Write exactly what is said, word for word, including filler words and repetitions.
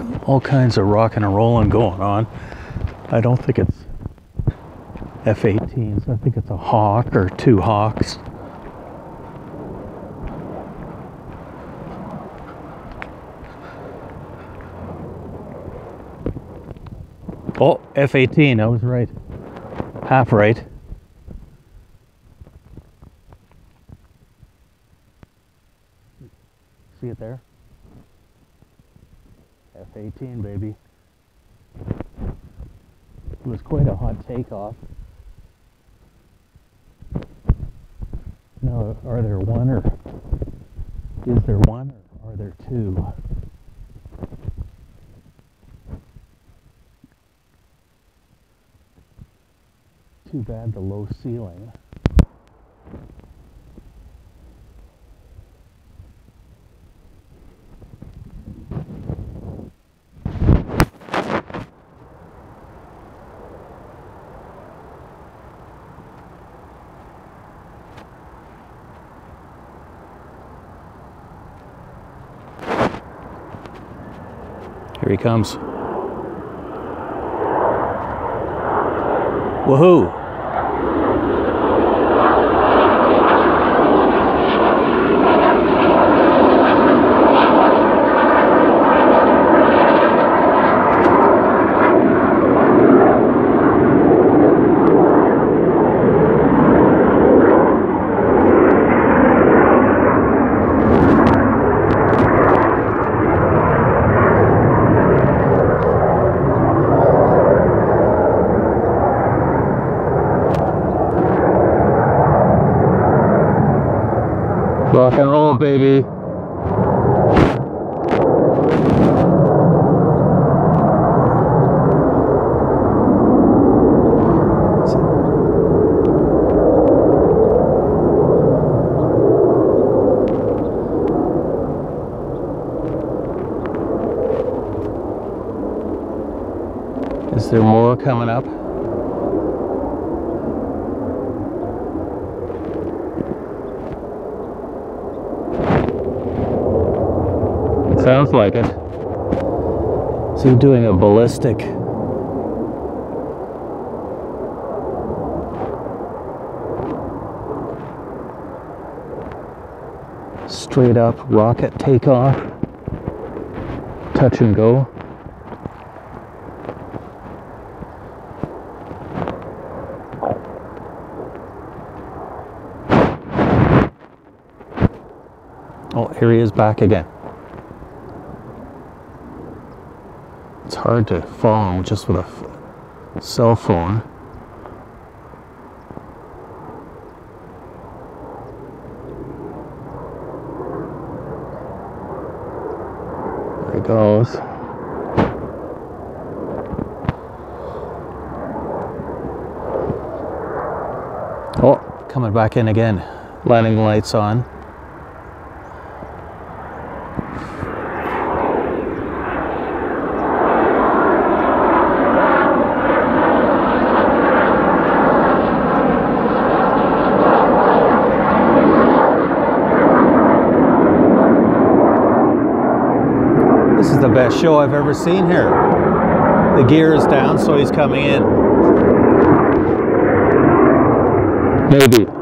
all kinds of rocking and rolling going on. I don't think it's F eighteens. I think it's a Hawk or two Hawks. Oh, F eighteen, I was right. Half right. See it there? F eighteen, baby. It was quite a hot takeoff. Now, are there one or is there one or are there two? Too bad the low ceiling. Here he comes. Woohoo! Rock and roll, baby. Is there more coming up? Sounds like it. Is he doing a ballistic? Straight up rocket takeoff. Touch and go. Oh, here he is back again. It's hard to follow him just with a cell phone. There he goes. Oh, coming back in again. Landing lights on. This is the best show I've ever seen here. The gear is down, so he's coming in. Maybe.